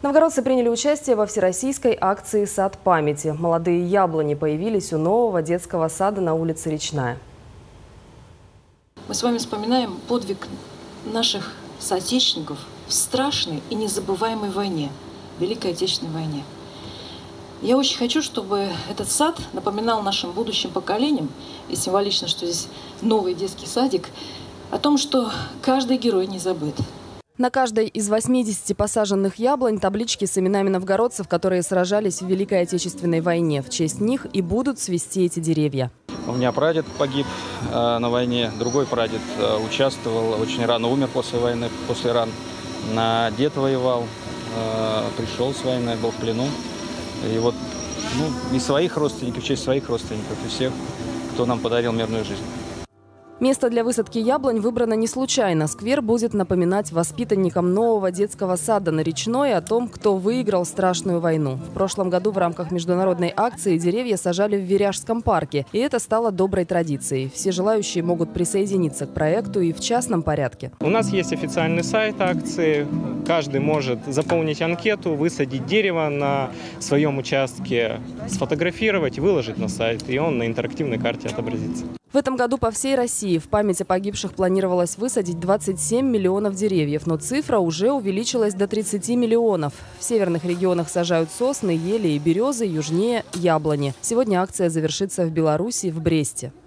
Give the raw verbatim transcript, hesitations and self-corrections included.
Новгородцы приняли участие во всероссийской акции «Сад памяти». Молодые яблони появились у нового детского сада на улице Речная. Мы с вами вспоминаем подвиг наших соотечественников в страшной и незабываемой войне, Великой Отечественной войне. Я очень хочу, чтобы этот сад напоминал нашим будущим поколениям, и символично, что здесь новый детский садик, о том, что каждый герой не забыт. На каждой из восьмидесяти посаженных яблонь таблички с именами новгородцев, которые сражались в Великой Отечественной войне. В честь них и будут цвести эти деревья. У меня прадед погиб э, на войне, другой прадед э, участвовал, очень рано умер после войны, после ран. На дед воевал, э, пришел с войны, был в плену. И вот ну, и своих родственников, в честь своих родственников, и всех, кто нам подарил мирную жизнь. Место для высадки яблонь выбрано не случайно. Сквер будет напоминать воспитанникам нового детского сада на Речной о том, кто выиграл страшную войну. В прошлом году в рамках международной акции деревья сажали в Виряжском парке. И это стало доброй традицией. Все желающие могут присоединиться к проекту и в частном порядке. У нас есть официальный сайт акции. Каждый может заполнить анкету, высадить дерево на своем участке, сфотографировать и выложить на сайт. И он на интерактивной карте отобразится. В этом году по всей России в память о погибших планировалось высадить двадцать семь миллионов деревьев, но цифра уже увеличилась до тридцати миллионов. В северных регионах сажают сосны, ели и березы, южнее – яблони. Сегодня акция завершится в Беларуси, в Бресте.